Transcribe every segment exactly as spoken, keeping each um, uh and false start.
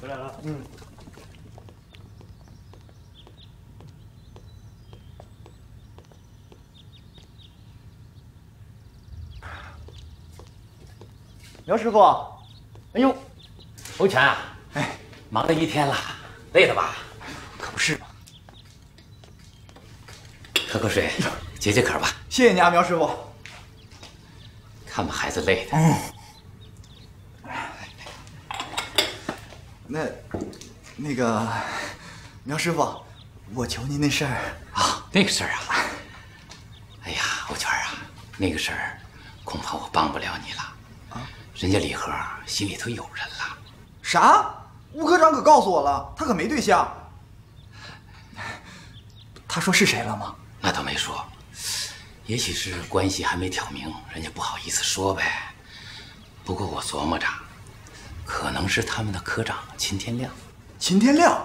来了。嗯。 苗师傅，哎呦， 欧全啊， 哎， 忙了一天了，累了吧？ 可不是嘛。 喝口水，解解渴吧。 谢谢你啊，苗师傅。 看把孩子累的。 嗯。那，那个，苗师傅，我求您那事儿啊，那个事儿啊。哎呀，欧全啊，那个事儿恐怕我帮不了你了。啊，人家李和心里头有人了。 啥？吴科长可告诉我了，他可没对象。他说是谁了吗？ 那倒没说，也许是关系还没挑明，人家不好意思说呗。不过我琢磨着，可能是他们的科长秦天亮。 秦天亮？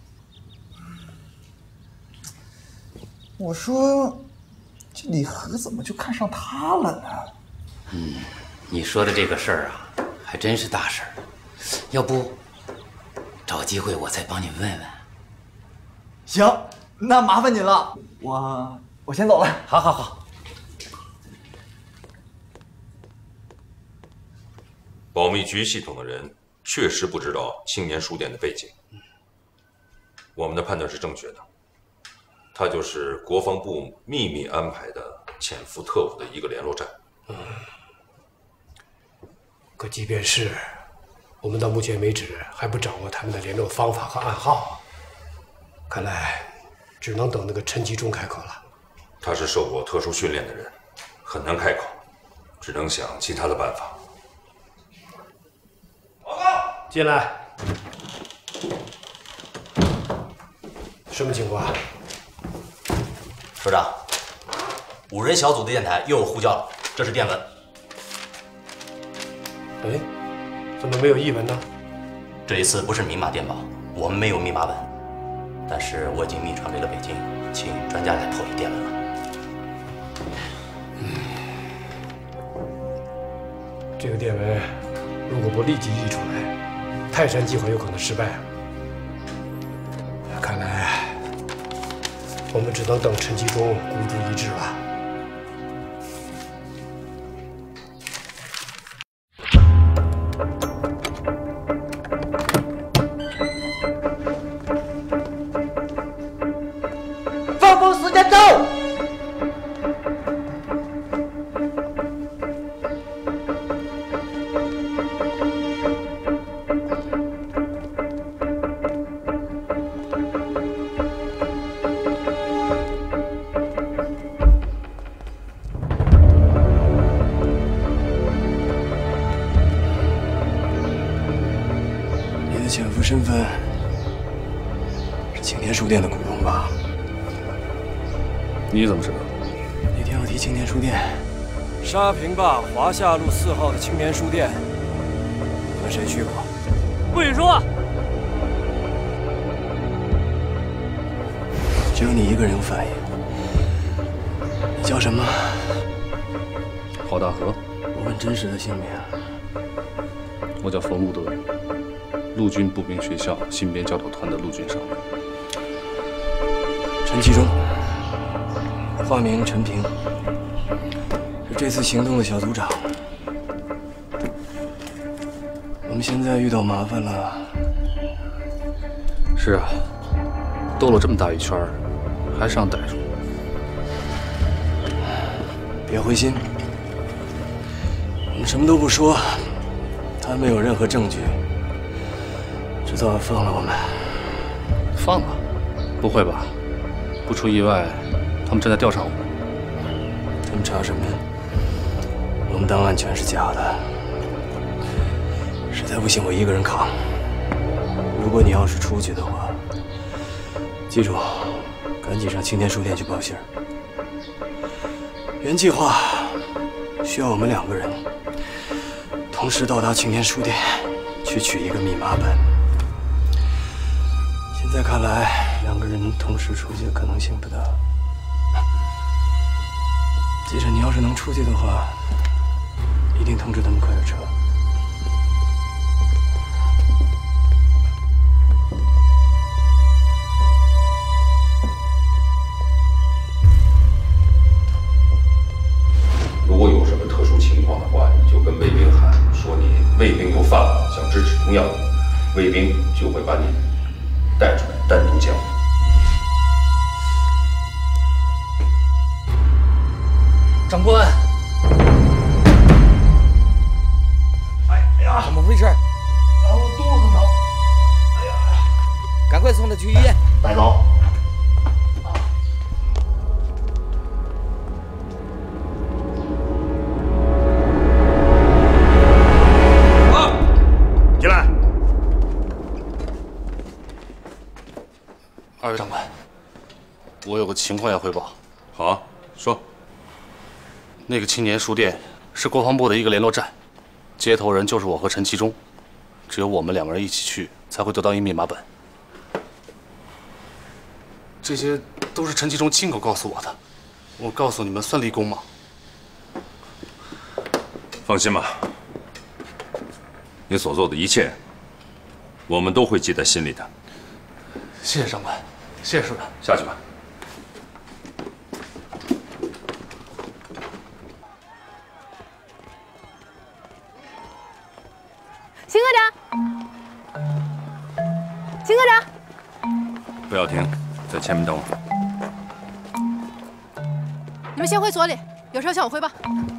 我说，这李和怎么就看上他了呢？ 嗯，你说的这个事儿啊，还真是大事儿。要不，找机会我再帮你问问。 行，那麻烦您了，我我先走了。 好，好，好。 保密局系统的人确实不知道青年书店的背景，我们的判断是正确的。他就是国防部秘密安排的潜伏特务的一个联络站。 嗯。可即便是，我们到目前为止还不掌握他们的联络方法和暗号。看来，只能等那个陈其忠开口了。 他是受过特殊训练的人，很难开口，只能想其他的办法。报告， 进来。什么情况？ 首长，五人小组的电台又有呼叫了，这是电文。 哎，怎么没有译文呢？ 这一次不是明码电报，我们没有密码本，但是我已经密传给了北京，请专家来破译电文了。 嗯，这个电文如果不立即译出来，泰山计划有可能失败。看来我们只能等陈其忠孤注一掷了。 放风时间到。 潜伏身份是青年书店的股东吧？ 你怎么知道？ 那天要提青年书店，沙坪坝华夏路四号的青年书店，你们谁去过？ 不许说！ 只有你一个人有反应。你叫什么？ 郝大河。 我问真实的姓名。 我叫冯路德。陆军步兵学校新编教导团的陆军上尉。 陈其忠，化名陈平，是这次行动的小组长。我们现在遇到麻烦了。 是啊，兜了这么大一圈，还是让逮住。 别灰心，我们什么都不说，他没有任何证据。迟早要放了我们。 放了？不会吧？不出意外，他们正在调查我们。 他们查什么呀？我们档案全是假的。实在不行，我一个人扛。如果你要是出去的话，记住，赶紧上青年书店去报信儿。原计划需要我们两个人同时到达青年书店，去取一个密码本。现在看来，两个人同时出去的可能性不大。记着，你要是能出去的话，一定通知他们快点撤。 卫兵有犯法想制止同样的，卫兵就会把你带出来单独见我。 长官， 哎呀， 怎么回事？ 啊，我肚子疼。哎呀， 赶快送他去医院。 带走。 进来。 二位长官，我有个情况要汇报。 好啊，说。 那个青年书店是国防部的一个联络站，接头人就是我和陈其忠，只有我们两个人一起去，才会得到一密码本。这些都是陈其忠亲口告诉我的，我告诉你们算立功吗？ 放心吧。 你所做的一切，我们都会记在心里的。 谢谢长官，谢谢师长。 下去吧。 秦科长，秦科长， 不要停，在前面等我。 你们先回所里，有事向我汇报。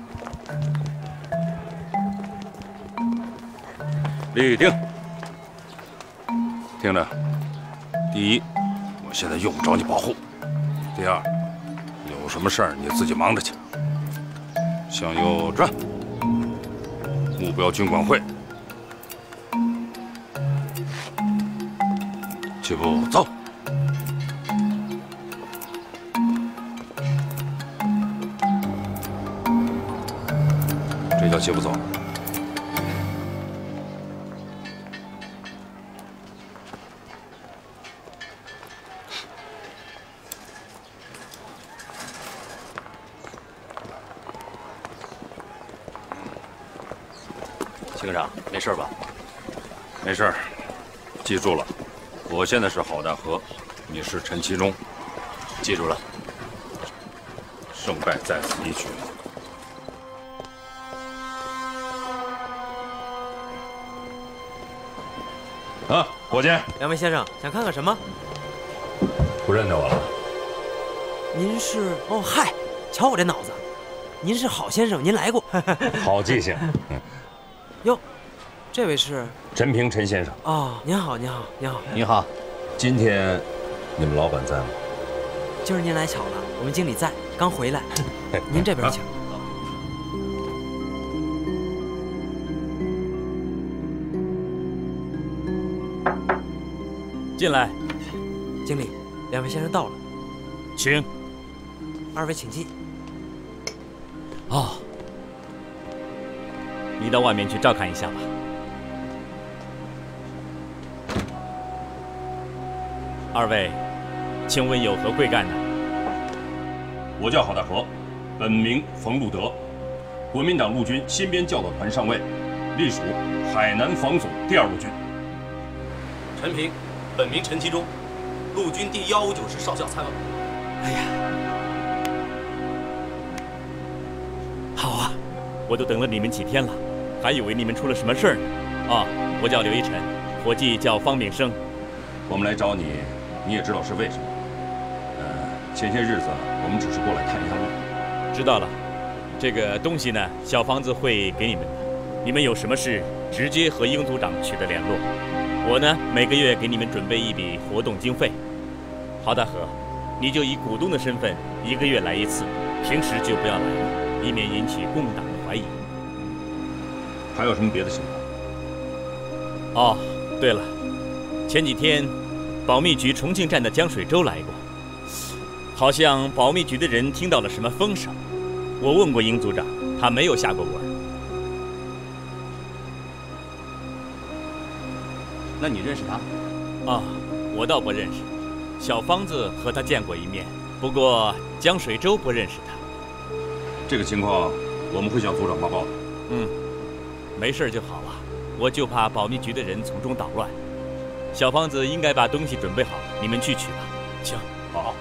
立定，听着。第一，我现在用不着你保护；第二，有什么事儿你自己忙着去。向右转，目标军管会。起步，走。这叫起步走。 秦科长，没事吧？ 没事儿，记住了，我现在是郝大河，你是陈其忠， 记住了。 胜败在此一举。啊，伙计， 两位先生想看看什么？ 不认得我了？ 您是？哦，嗨，瞧我这脑子，您是郝先生，您来过。 好记性。嗯。 哟，这位是陈平，陈先生。 哦，您好，您好，您好， 您好。 今天你们老板在吗？ 今儿您来巧了，我们经理在，刚回来。您这边请。 进来。 经理，两位先生到了， 请。 二位请进。 哦。 你到外面去照看一下吧。二位，请问有何贵干呢？ 我叫郝大河，本名冯路德，国民党陆军新编教导团上尉，隶属海南防总第二路军。 陈平，本名陈其忠，陆军第幺五九师少校参谋。 哎呀，好啊， 我都等了你们几天了。 还以为你们出了什么事儿呢？啊，我叫刘一晨，伙计叫方炳生。 我们来找你，你也知道是为什么。呃，前些日子我们只是过来探一下路。 知道了，这个东西呢，小房子会给你们的。你们有什么事，直接和英组长取得联络。我呢，每个月给你们准备一笔活动经费。郝大河，你就以股东的身份，一个月来一次，平时就不要来了，以免引起共党的怀疑。 还有什么别的情况？哦，对了，前几天保密局重庆站的江水洲来过，好像保密局的人听到了什么风声。我问过英组长，他没有下过文。 那你认识他？ 啊，我倒不认识。小方子和他见过一面，不过江水洲不认识他。 这个情况我们会向组长报告的。 嗯。 没事就好了，我就怕保密局的人从中捣乱。小方子应该把东西准备好，你们去取吧。请， 好。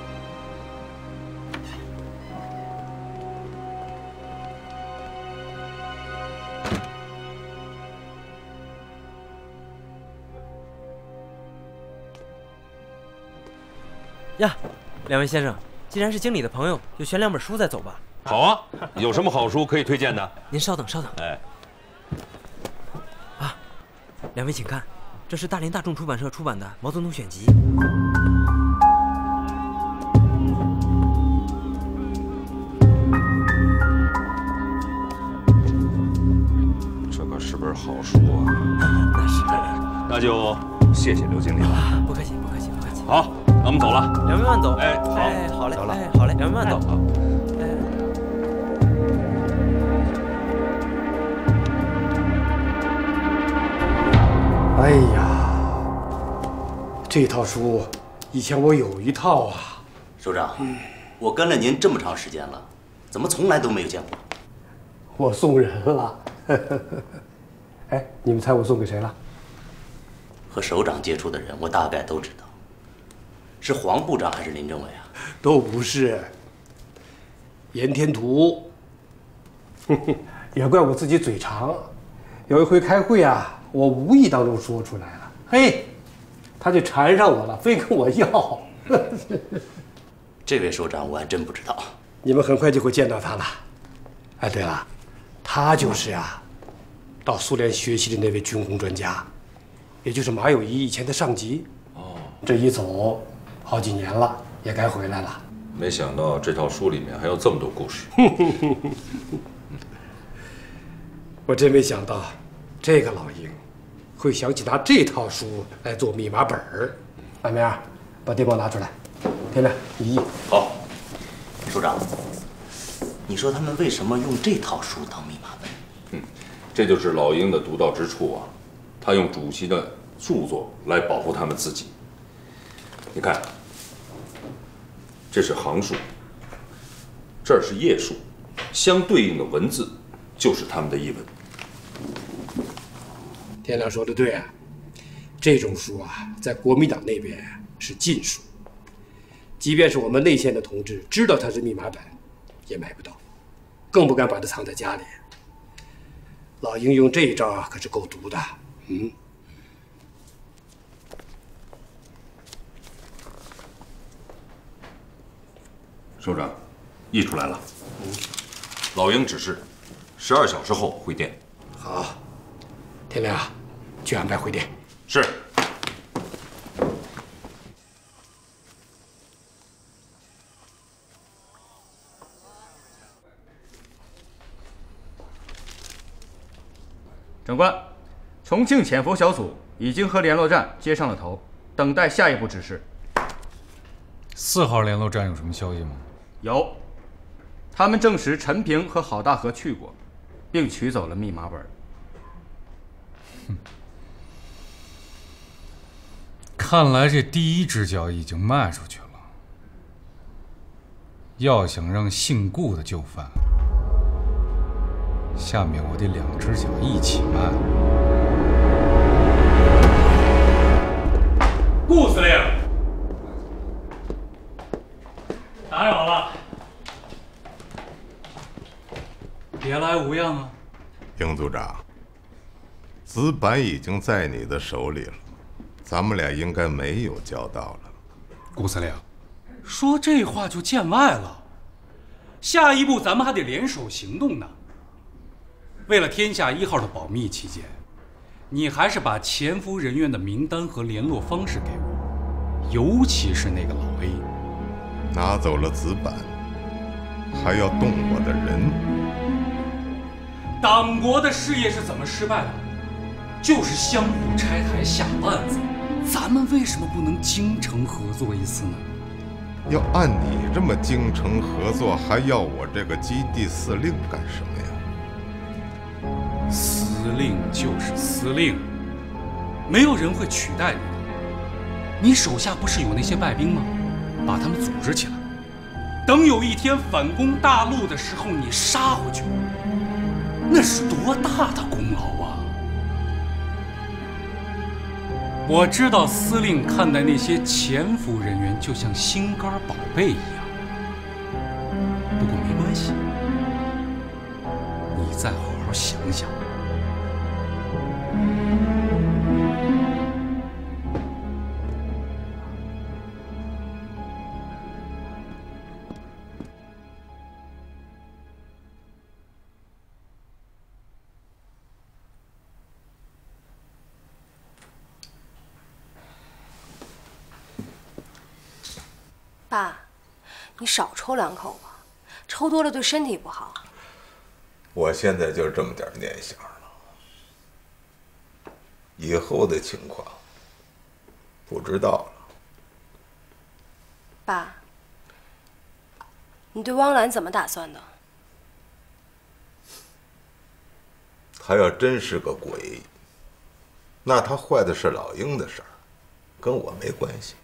呀，两位先生，既然是经理的朋友，就选两本书再走吧。 好啊，有什么好书可以推荐的？ 您稍等，稍等。 哎， 啊，两位请看，这是大连大众出版社出版的《毛泽东选集》。 这可是本好书啊！ 那是， 那就谢谢刘经理了。 不客气，不客气，不客气。 好，那我们走了。 两位慢走。 哎，好， 哎，好嘞， 走了。 哎，好嘞，两位慢走。 好。 哎呀，这套书以前我有一套啊。 首长，嗯、我跟了您这么长时间了，怎么从来都没有见过？ 我送人了。哎，你们猜我送给谁了？ 和首长接触的人，我大概都知道，是黄部长还是林政委啊？ 都不是。严天图。也怪我自己嘴长，有一回开会啊。我无意当中说出来了，嘿，他就缠上我了，非跟我要。 这位首长我还真不知道。 你们很快就会见到他了。哎，对了，他就是啊，到苏联学习的那位军工专家，也就是马友谊以前的上级。哦，这一走好几年了，也该回来了。 没想到这套书里面还有这么多故事。 我真没想到，这个老鹰。会想起拿这套书来做密码本儿。马明儿，把电报拿出来。天亮，你译。 好。首长，你说他们为什么用这套书当密码本？ 嗯，这就是老鹰的独到之处啊！他用主席的著作来保护他们自己。你看，这是行数，这儿是页数，相对应的文字就是他们的译文。 天亮说的对啊，这种书啊，在国民党那边是禁书，即便是我们内线的同志知道它是密码本，也买不到，更不敢把它藏在家里。老鹰用这一招啊，可是够毒的。嗯。 首长，译出来了。嗯。老鹰指示，十二小时后回电。 好。天亮，去安排回电。 是。 长官，重庆潜伏小组已经和联络站接上了头，等待下一步指示。 四号联络站有什么消息吗？ 有，他们证实陈平和郝大河去过，并取走了密码本。 哼，看来这第一只脚已经迈出去了。要想让姓顾的就范，下面我得两只脚一起迈。 顾司令，打扰了。别来无恙啊， 鹰组长。子板已经在你的手里了，咱们俩应该没有交道了。 顾司令，说这话就见外了。下一步咱们还得联手行动呢。为了天下一号的保密起见，你还是把潜伏人员的名单和联络方式给我，尤其是那个老 A。 拿走了子板，还要动我的人。 党国的事业是怎么失败的？就是相互拆台下绊子，咱们为什么不能精诚合作一次呢？ 要按你这么精诚合作，还要我这个基地司令干什么呀？ 司令就是司令，没有人会取代你的。你手下不是有那些败兵吗？把他们组织起来，等有一天反攻大陆的时候，你杀回去，那是多大的功劳啊！我知道司令看待那些潜伏人员就像心肝宝贝一样，不过没关系，你再好好想想。 爸，你少抽两口吧，抽多了对身体不好。 我现在就这么点念想了，以后的情况不知道了。 爸，你对汪澜怎么打算的？ 他要真是个鬼，那他坏的是老鹰的事儿，跟我没关系。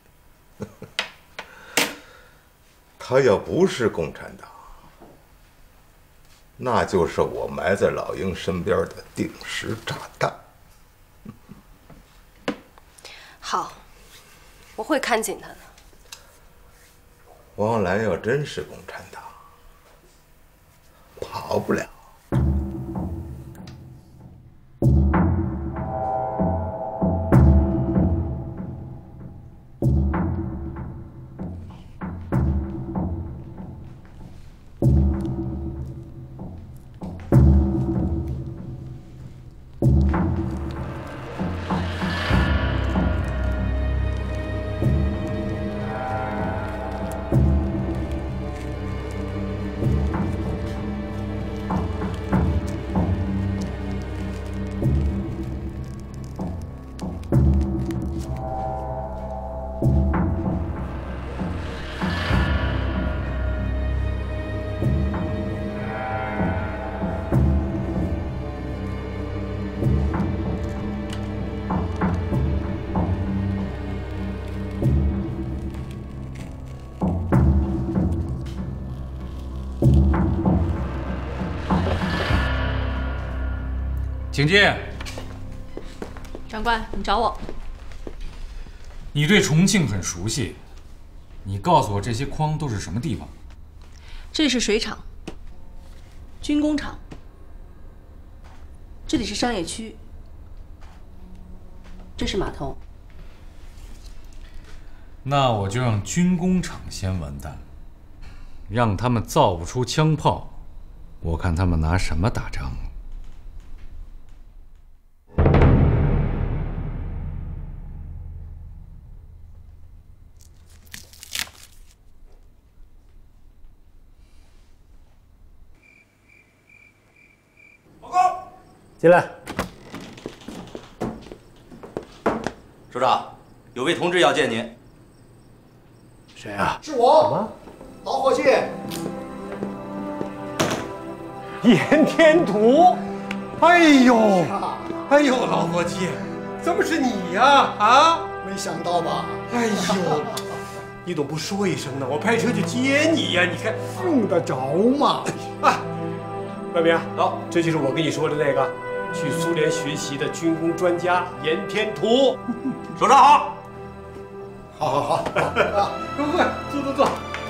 他要不是共产党，那就是我埋在老鹰身边的定时炸弹。 好，我会看紧他的。 汪澜要真是共产党，跑不了。 请进。 长官，你找我？ 你对重庆很熟悉，你告诉我这些筐都是什么地方？ 这里是水厂、军工厂，这里是商业区，这是码头。 那我就让军工厂先完蛋，让他们造不出枪炮，我看他们拿什么打仗。 进来。 首长，有位同志要见您。 谁啊？ 是我，老伙计。 盐天图。哎呦，哎呦，老伙计，怎么是你呀？啊？ 没想到吧？ 哎呦，你怎么不说一声呢？我派车去接你呀！你看， 用得着吗？ 啊，外明，好，这就是我跟你说的那个。去苏联学习的军工专家盐天图，首长好， 好好好， 快快坐坐坐。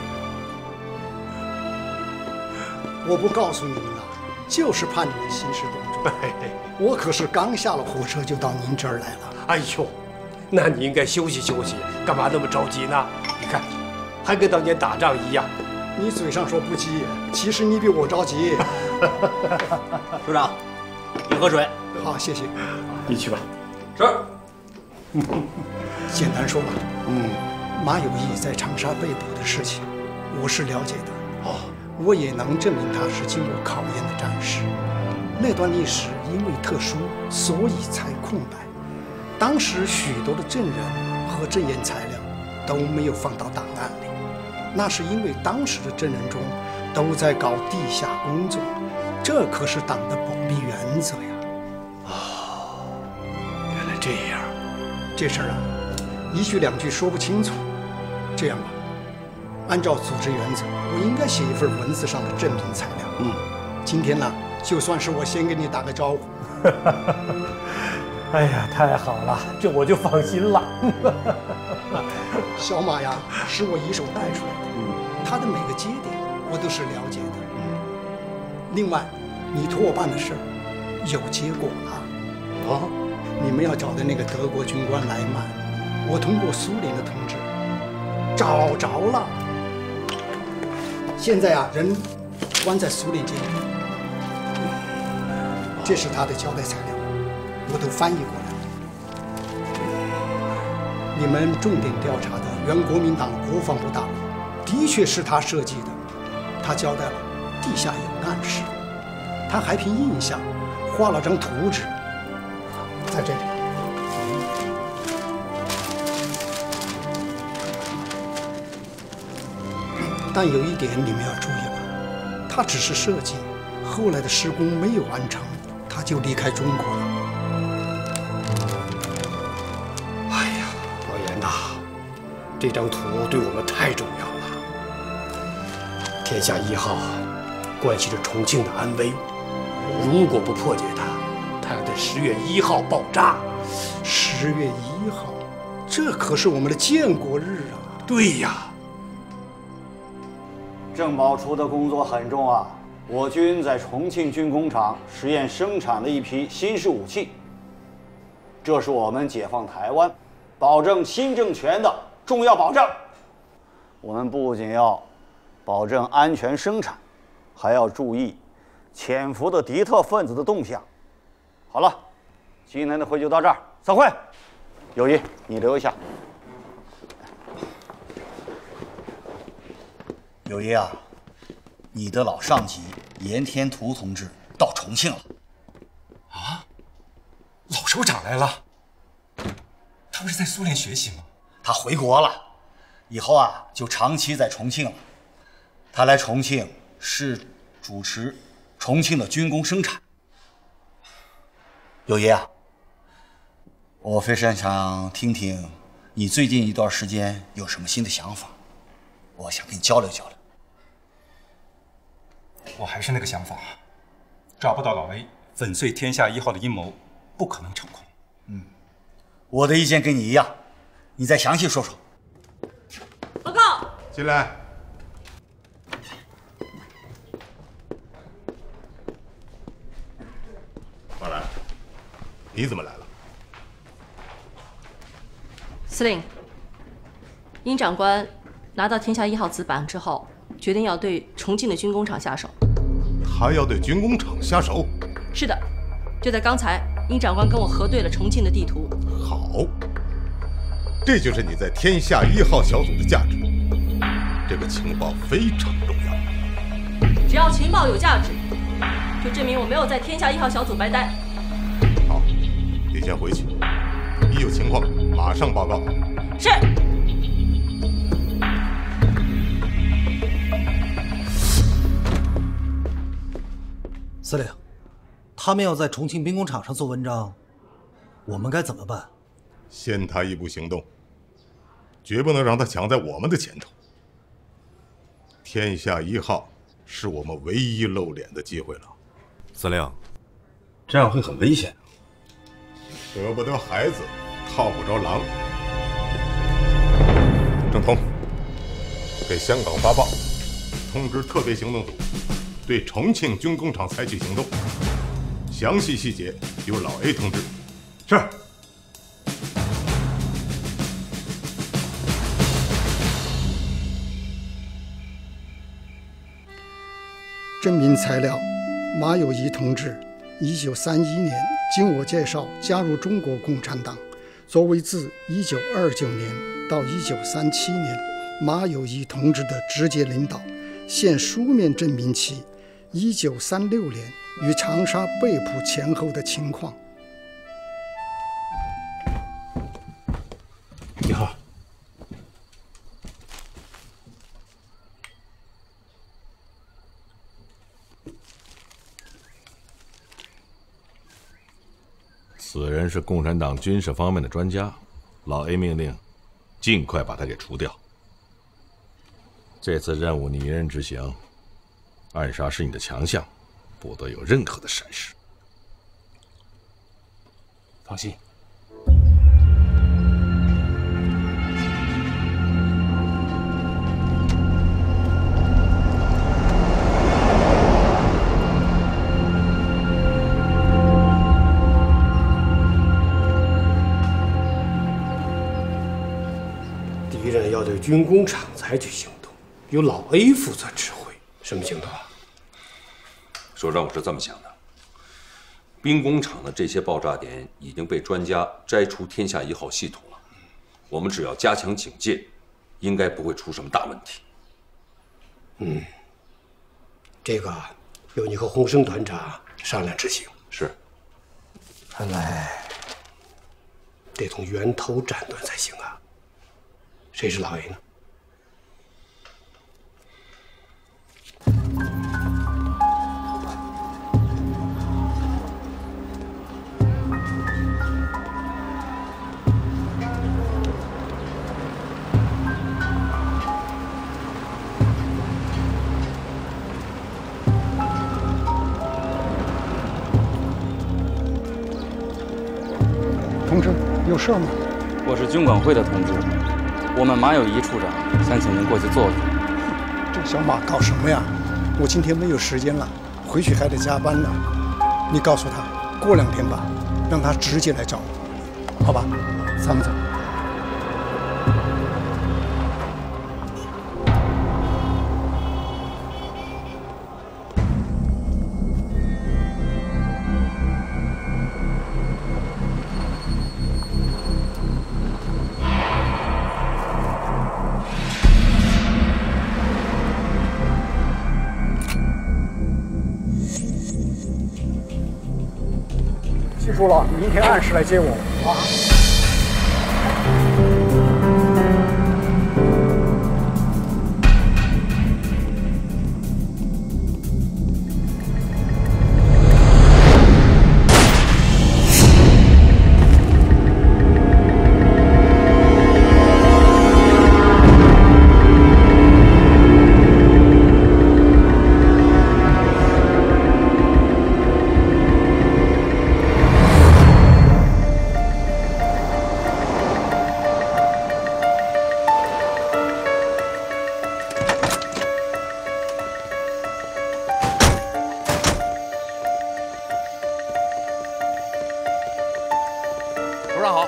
我不告诉你们了，就是怕你们兴师动众。我可是刚下了火车就到您这儿来了。 哎呦，那你应该休息休息，干嘛那么着急呢？你看，还跟当年打仗一样。 你嘴上说不急，其实你比我着急。 首长。你喝水。 好，谢谢。 你去吧。 是。 简单说吧，嗯，马有义在长沙被捕的事情，我是了解的。哦，我也能证明他是经过考验的战士。那段历史因为特殊，所以才空白。当时许多的证人和证验材料都没有放到档案里，那是因为当时的证人中都在搞地下工作。这可是党的保密原则呀！ 哦，原来这样， 这事儿啊，一句两句说不清楚。这样吧，按照组织原则，我应该写一份文字上的证明材料。嗯，今天呢，就算是我先给你打个招呼。 哎呀，太好了，这我就放心了。 小马呀，是我一手带出来的，嗯，他的每个节点我都是了解的。另外，你托我办的事有结果了。哦，你们要找的那个德国军官莱曼，我通过苏联的通知找着了。现在啊，人关在苏联监狱。这是他的交代材料，我都翻译过来了。你们重点调查的原国民党国防部大楼， 的确是他设计的，他交代了地下有暗室，他还凭印象画了张图纸，在这里。但有一点你们要注意了，他只是设计，后来的施工没有完成，他就离开中国了。 哎呀，老严呐，这张图对我们太重要了。天下一号关系着重庆的安危，如果不破解它，它要在十月一号爆炸。 十月一号，这可是我们的建国日啊！ 对呀。 郑宝出的工作很重啊！我军在重庆军工厂实验生产了一批新式武器，这是我们解放台湾、保证新政权的重要保证。我们不仅要保证安全生产，还要注意潜伏的敌特分子的动向。好了，今天的会就到这儿，散会。友谊，你留一下。友谊啊，你的老上级严天图同志到重庆了。 啊，老首长来了。他不是在苏联学习吗？ 他回国了，以后啊就长期在重庆了。他来重庆是主持重庆的军工生产。友谊啊，我非常想听听你最近一段时间有什么新的想法，我想跟你交流交流。 我还是那个想法，抓不到老 A， 粉碎天下一号的阴谋不可能成功。 嗯，我的意见跟你一样，你再详细说说。 报告。 进来。马兰，你怎么来了？ 司令，殷长官拿到天下一号子板之后，决定要对重庆的军工厂下手。 他要对军工厂下手？ 是的，就在刚才，殷长官跟我核对了重庆的地图。 好，这就是你在天下一号小组的价值。这个情报非常重要。 只要情报有价值，就证明我没有在天下一号小组白待。 好，你先回去，一有情况马上报告。 是。 司令，他们要在重庆兵工厂上做文章，我们该怎么办？ 先他一步行动，绝不能让他抢在我们的前头。天下一号是我们唯一露脸的机会了。 司令，这样会很危险。 得不得孩子，套不着狼。郑通，给香港发报，通知特别行动组对重庆军工厂采取行动，详细细节由老 A 通知。是。 证明材料：马有仪同志，一九三一年经我介绍加入中国共产党，作为自一九二九年到一九三七年马有仪同志的直接领导，现书面证明其一九三六年与长沙被捕前后的情况。 你好。 此人是共产党军事方面的专家，老 A 命令尽快把他给除掉。这次任务你一人执行，暗杀是你的强项，不得有任何的闪失。 放心。敌人要对军工厂采取行动，由老 A 负责指挥。什么行动啊？ 首长，我是这么想的：兵工厂的这些爆炸点已经被专家摘出天下一号系统了，我们只要加强警戒，应该不会出什么大问题。 嗯，这个由你和洪生团长商量执行。 是。 看来得从源头斩断才行啊。谁是老 A 呢？ 同志，有事吗？ 我是军管会的同志，我们马有仪处长想请您过去坐坐。 这小马搞什么呀？我今天没有时间了，回去还得加班呢。你告诉他，过两天吧，让他直接来找我，好吧？咱们走。 记住了，明天按时来接我啊！ 首长好。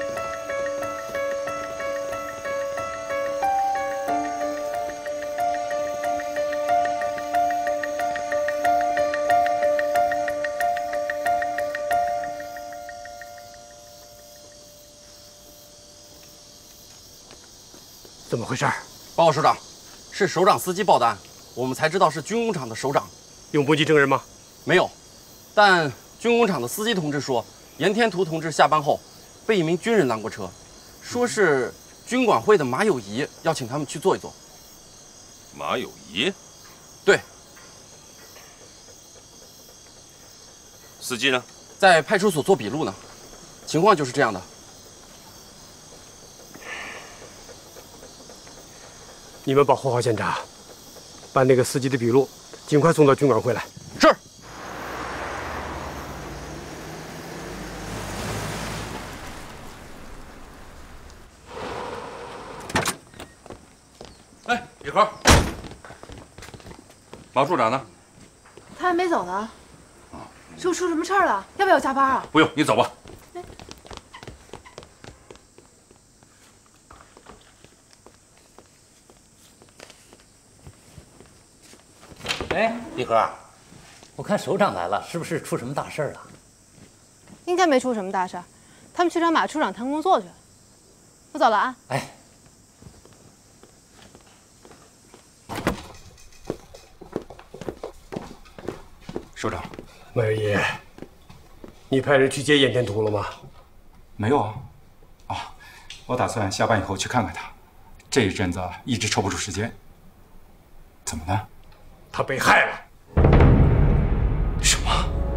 怎么回事？ 报告首长，是首长司机报的案，我们才知道是军工厂的首长。 有目击证人吗？ 没有，但军工厂的司机同志说，严天图同志下班后被一名军人拦过车，说是军管会的马有仪要请他们去坐一坐。 马有仪？ 对。 司机呢？ 在派出所做笔录呢。情况就是这样的。 你们保护好现场，把那个司机的笔录尽快送到军管会来。 是。 哎，李和，马处长呢？ 他还没走呢。是不是出什么事儿了？要不要加班啊？ 不用，你走吧。 哎，李和，我看首长来了，是不是出什么大事儿了？ 应该没出什么大事儿，他们去找马处长谈工作去了。我走了啊。 哎。 首长， 马有仪，你派人去接严天图了吗？ 没有啊。啊，我打算下班以后去看看他。这一阵子一直抽不出时间。怎么了？ 他被害了。 什么？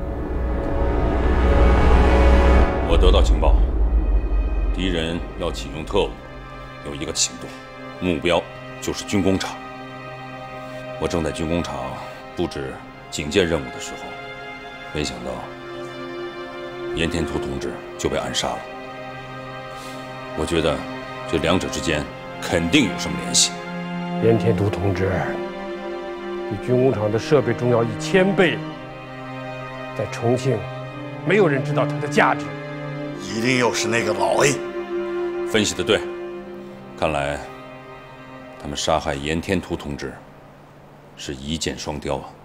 我得到情报，敌人要启用特务，有一个行动，目标就是军工厂。我正在军工厂布置警戒任务的时候，没想到严天图同志就被暗杀了。我觉得这两者之间肯定有什么联系。 严天图同志比军工厂的设备重要一千倍，在重庆，没有人知道它的价值。 一定又是那个老 A。 分析的对，看来他们杀害严天图同志是一箭双雕啊。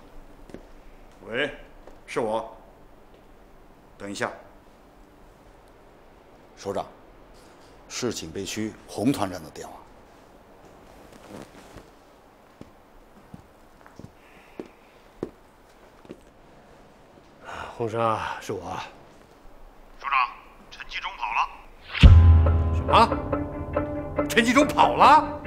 喂，是我。等一下。 首长，是警备区洪团长的电话。 洪生啊，是我。 首长，陈继忠跑了。 什么？陈继忠跑了？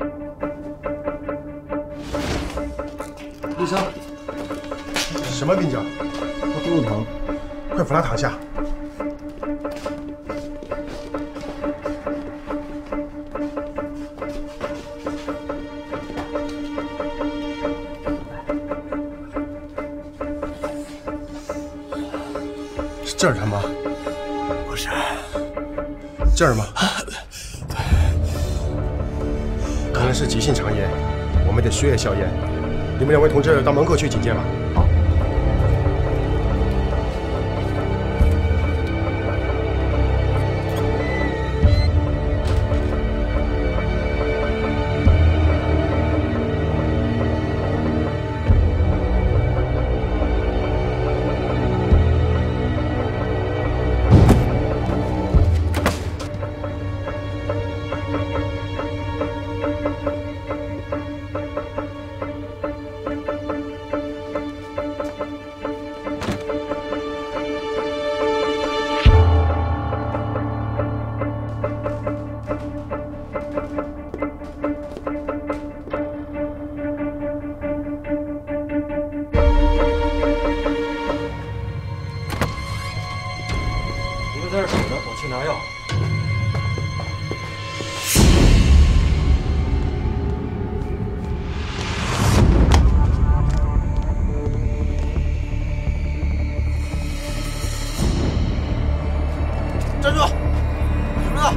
陆湘，什么病症？我肚子疼，快扶他躺下。是这儿疼吗？ 不是。 这儿吗？可能是急性肠炎，我们得输液消炎。你们两位同志到门口去警戒吧。好。 在这守着，我去拿药。 站住！什么的？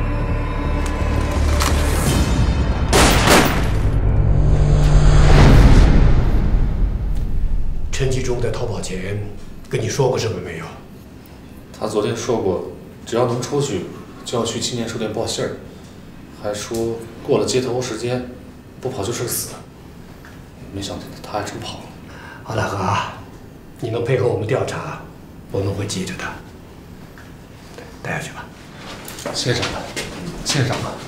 陈继忠在逃跑前跟你说过什么没有？ 他昨天说过，只要能出去，就要去青年书店报信儿，还说过了接头时间，不跑就是个死。没想到他还真跑了。 好，大哥啊，你能配合我们调查，我们会记着的。带下去吧。 谢谢长官，谢谢长官。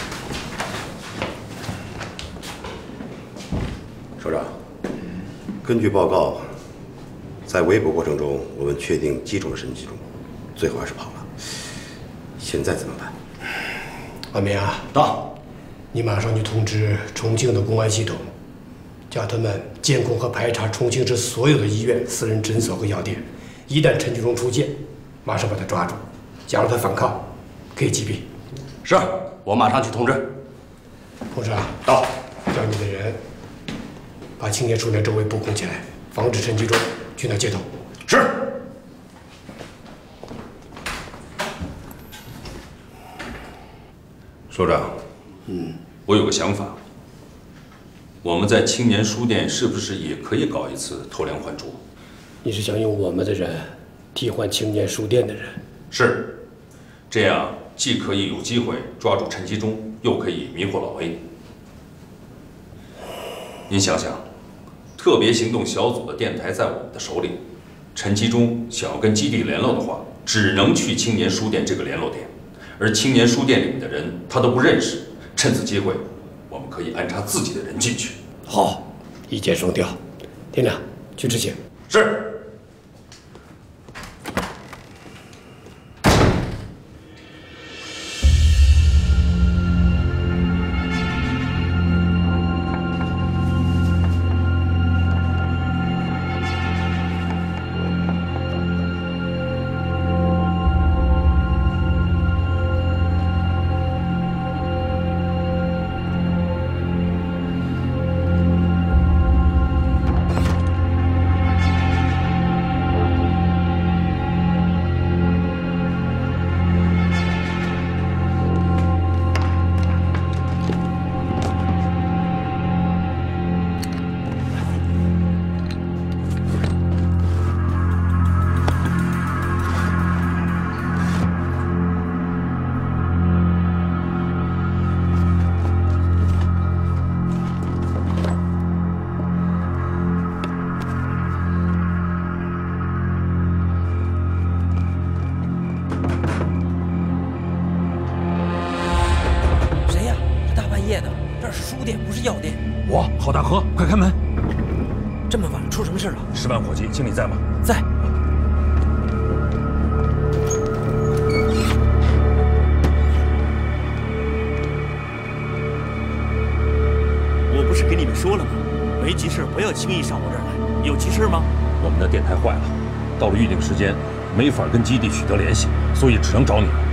首长，根据报告，在围捕过程中，我们确定击中了陈继忠，最后还是跑了。现在怎么办？ 万明啊，到，你马上去通知重庆的公安系统，叫他们监控和排查重庆市所有的医院、私人诊所和药店。一旦陈继忠出现，马上把他抓住。假如他反抗，可以击毙。 是，我马上去通知。 同志啊， 到， 叫你的人把青年书店周围布控起来，防止陈继忠去那接头。 是。 首长，嗯，我有个想法，我们在青年书店是不是也可以搞一次偷梁换柱？ 你是想用我们的人替换青年书店的人？ 是，这样既可以有机会抓住陈继忠，又可以迷惑老 A。您想想，特别行动小组的电台在我们的手里，陈继忠想要跟基地联络的话，只能去青年书店这个联络点。而青年书店里面的人他都不认识，趁此机会，我们可以安插自己的人进去。 好，一箭双雕。天亮，去执行。 是。 是药店。 我郝大河，快开门！ 这么晚，出什么事了？ 十万伙计，经理在吗？ 在。我不是跟你们说了吗？没急事不要轻易上我这儿来。有急事吗？ 我们的电台坏了，到了预定时间，没法跟基地取得联系，所以只能找你了。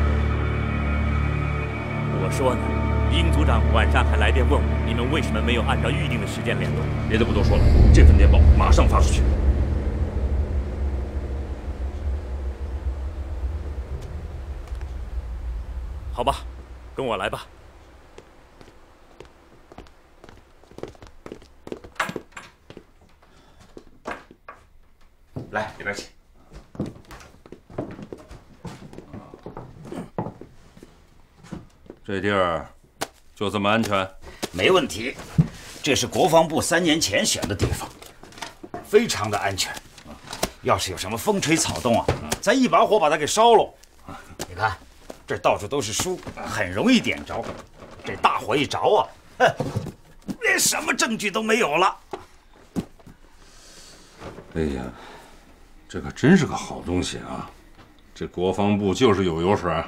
我说呢，殷组长晚上还来电问我，你们为什么没有按照预定的时间联络？ 别的不多说了，这份电报马上发出去。 好吧，跟我来吧。 来，里边请。这地儿就这么安全？ 没问题，这是国防部三年前选的地方，非常的安全。要是有什么风吹草动啊，咱一把火把它给烧了。你看，这到处都是书，很容易点着。这大火一着啊，哼，连什么证据都没有了。 哎呀，这可真是个好东西啊！这国防部就是有油水。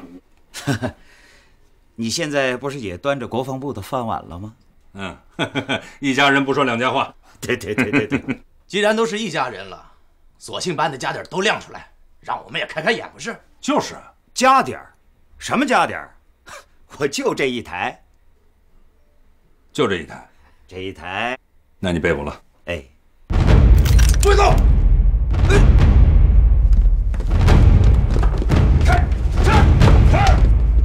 你现在不是也端着国防部的饭碗了吗？ 嗯，一家人不说两家话。 对对对对对， 既然都是一家人了，索性把你的家底儿都亮出来，让我们也开开眼不是？ 就是家底儿，什么家底儿？我就这一台， 就这一台， 这一台。 那你背我了。 哎， 注意走！哎，开开开！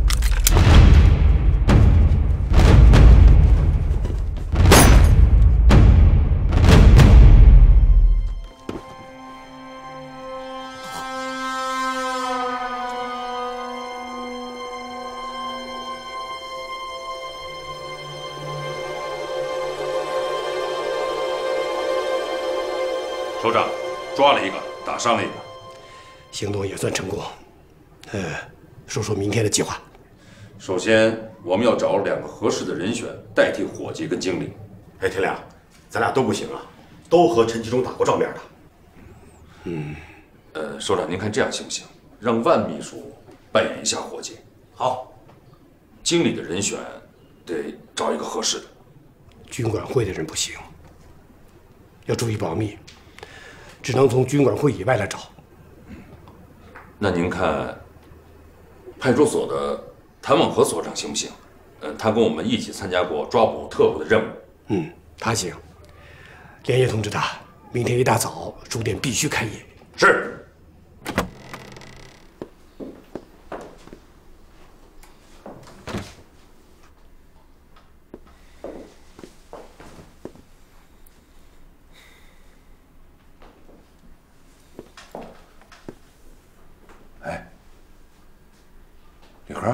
首长，抓了一个，打伤了一个， 行动也算成功。呃，说说明天的计划。 首先，我们要找两个合适的人选代替伙计跟经理。 哎，天亮，咱俩都不行啊，都和陈其忠打过照面的。 嗯，呃，首长，您看这样行不行？让万秘书扮演一下伙计。 好。 经理的人选得找一个合适的。 军管会的人不行，要注意保密。只能从军管会以外来找。 那您看，派出所的谭永和所长行不行？呃，他跟我们一起参加过抓捕特务的任务。 嗯，他行。连夜通知他，明天一大早书店必须开业。 是。李和，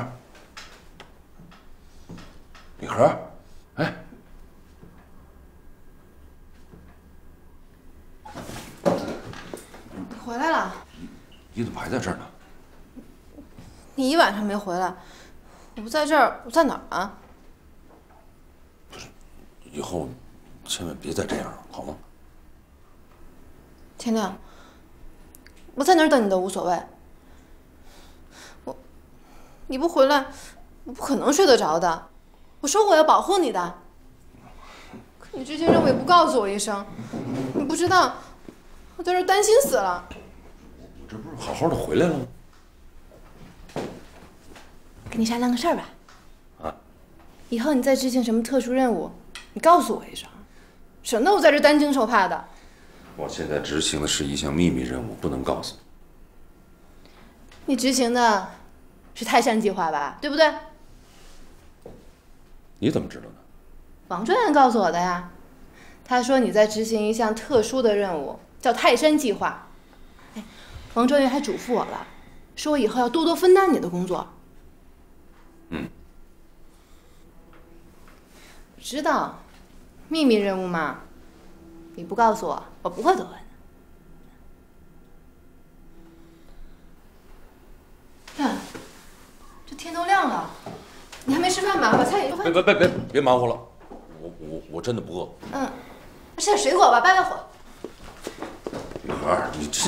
李和，哎， 回来了？ 你怎么还在这儿呢？ 你一晚上没回来，我不在这儿，我在哪儿啊？ 不是，以后千万别再这样了，好吗？ 天亮，我在哪儿等你都无所谓。你不回来，我不可能睡得着的。我说过要保护你的，可你执行任务也不告诉我一声，你不知道，我在这担心死了。 我这不是好好的回来了吗？ 跟你商量个事儿吧。 啊。 以后你再执行什么特殊任务，你告诉我一声，省得我在这担惊受怕的。 我现在执行的是一项秘密任务，不能告诉你。 你执行的是泰山计划吧，对不对？ 你怎么知道的？ 王专员告诉我的呀。他说你在执行一项特殊的任务，叫泰山计划。哎，王专员还嘱咐我了，说我以后要多多分担你的工作。 嗯。 我知道，秘密任务嘛，你不告诉我，我不会多问的。看，这天都亮了，你还没吃饭吧？把菜给做饭。 别别别别别忙活了，我我我真的不饿。 嗯，吃点水果吧，败败火。 女孩，你这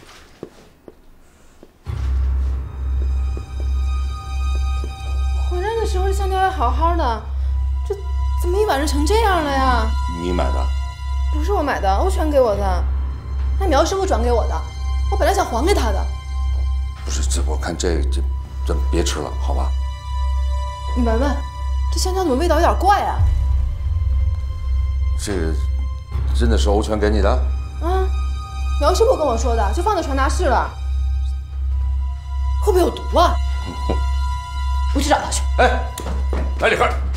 回来的时候香蕉还好好的，这怎么一晚上成这样了呀？ 你买的？ 不是我买的，欧全给我的，那苗师傅转给我的，我本来想还给他的。 不是，这我看这这这别吃了，好吧？ 你闻闻，这香蕉怎么味道有点怪啊？ 这个真的是欧全给你的？ 啊，苗师傅跟我说的，就放在传达室了。会不会有毒啊？我去找他去。 哎，来，李克。